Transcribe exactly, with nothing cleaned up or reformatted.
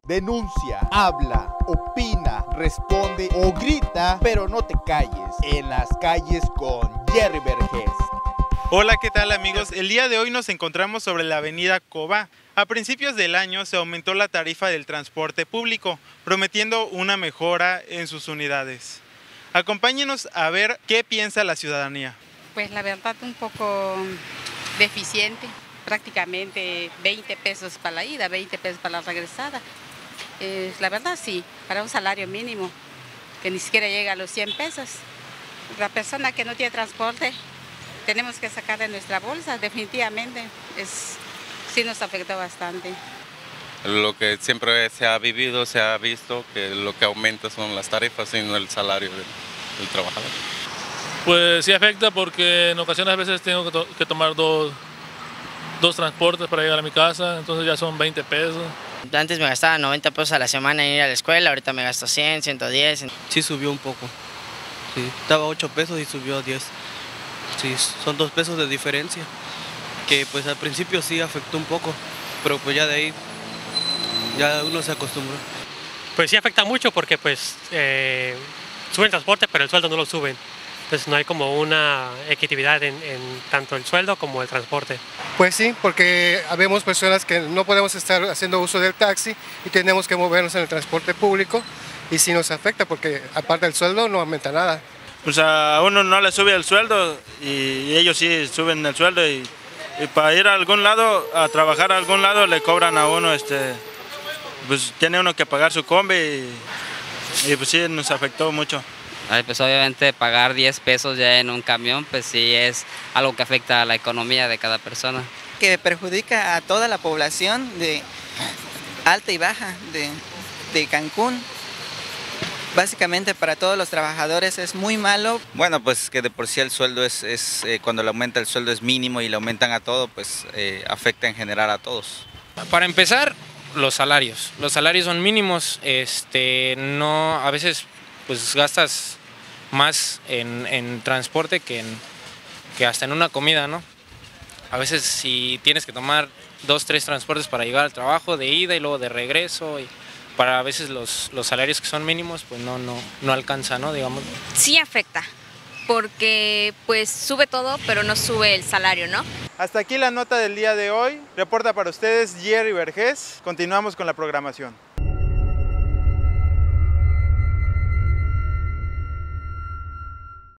Denuncia, habla, opina, responde o grita, pero no te calles. En las calles con Jerry Vergés. Hola, ¿qué tal amigos? El día de hoy nos encontramos sobre la avenida Cobá. A principios del año se aumentó la tarifa del transporte público, prometiendo una mejora en sus unidades. Acompáñenos a ver qué piensa la ciudadanía. Pues la verdad un poco deficiente, prácticamente veinte pesos para la ida, veinte pesos para la regresada. Eh, la verdad sí, para un salario mínimo, que ni siquiera llega a los cien pesos. La persona que no tiene transporte, tenemos que sacar de nuestra bolsa, definitivamente, es, sí nos afectó bastante. Lo que siempre se ha vivido, se ha visto, que lo que aumenta son las tarifas y no el salario del, del trabajador. Pues sí afecta porque en ocasiones a veces tengo que, to que tomar dos, dos transportes para llegar a mi casa, entonces ya son veinte pesos. Antes me gastaba noventa pesos a la semana en ir a la escuela, ahorita me gasto cien, ciento diez. Sí subió un poco, sí, estaba ocho pesos y subió a diez. Sí, son dos pesos de diferencia, que pues al principio sí afectó un poco, pero pues ya de ahí ya uno se acostumbró. Pues sí afecta mucho porque pues eh, suben el transporte pero el sueldo no lo suben. Entonces no hay como una equidad en, en tanto el sueldo como el transporte. Pues sí, porque habemos personas que no podemos estar haciendo uso del taxi y tenemos que movernos en el transporte público y sí nos afecta porque aparte del sueldo no aumenta nada. Pues a uno no le sube el sueldo y ellos sí suben el sueldo y, y para ir a algún lado, a trabajar a algún lado le cobran a uno, este, pues tiene uno que pagar su combi y, y pues sí nos afectó mucho. Ay, pues obviamente pagar diez pesos ya en un camión, pues sí es algo que afecta a la economía de cada persona. Que perjudica a toda la población de alta y baja de, de Cancún. Básicamente para todos los trabajadores es muy malo. Bueno, pues que de por sí el sueldo es, es eh, cuando le aumenta el sueldo es mínimo y le aumentan a todo, pues eh, afecta en general a todos. Para empezar, los salarios. Los salarios son mínimos, este, no, a veces pues gastas más en, en transporte que, en, que hasta en una comida, ¿no? A veces si tienes que tomar dos, tres transportes para llegar al trabajo, de ida y luego de regreso, y para a veces los, los salarios que son mínimos, pues no, no, no alcanza, ¿no? Digamos. Sí afecta, porque pues sube todo, pero no sube el salario, ¿no? Hasta aquí la nota del día de hoy. Reporta para ustedes Jerry Vergés. Continuamos con la programación.